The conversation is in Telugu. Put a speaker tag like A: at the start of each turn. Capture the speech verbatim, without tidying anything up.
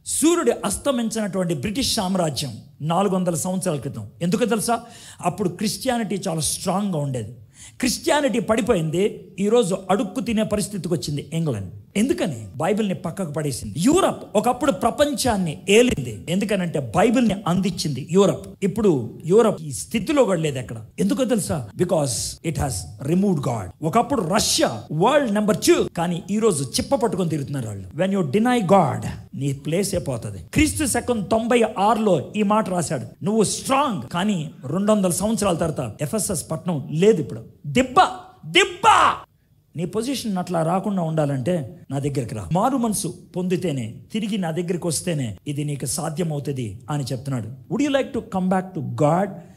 A: సూర్యుడు అస్తమించినటువంటి బ్రిటిష్ సామ్రాజ్యం నాలుగు వందల సంవత్సరాల క్రితం. ఎందుకు తెలుసా? అప్పుడు క్రిస్టియానిటీ చాలా స్ట్రాంగ్గా ఉండేది. క్రిస్టియానిటీ పడిపోయింది. ఈరోజు అడుక్కు తినే పరిస్థితికి వచ్చింది ఇంగ్లాండ్. ఎందుకని? బైబిల్ని పక్కకు పడేసింది. యూరప్ ఒకప్పుడు ప్రపంచాన్ని ఏలింది. ఎందుకనంటే బైబిల్ని అందించింది యూరప్. ఇప్పుడు యూరప్ ఈ స్థితిలో కూడా లేదు ఎక్కడ. ఎందుకో తెలుసా? Because it has removed God. ఒకప్పుడు రష్యా వరల్డ్ నెంబర్ టూ, కానీ ఈ రోజు చిప్ప పట్టుకొని తిరుగుతున్నారు వాళ్ళు. వెన్ యూ డినై గాడ్, నీ ప్లేస్ అయిపోతుంది. క్రీస్తు శకం తొంభై ఆరులో ఈ మాట రాశాడు, నువ్వు స్ట్రాంగ్, కానీ రెండు వందల సంవత్సరాల తర్వాత ఎఫెసస్ పట్టణం లేదు. ఇప్పుడు దిబ్బ దిబ్బ. నీ పొజిషన్ అట్లా రాకుండా ఉండాలంటే నా దగ్గరికి రా. మారు మనసు పొందితేనే, తిరిగి నా దగ్గరికి వస్తేనే ఇది నీకు సాధ్యం అవుతుంది అని చెప్తున్నాడు. Would you like to come back to God?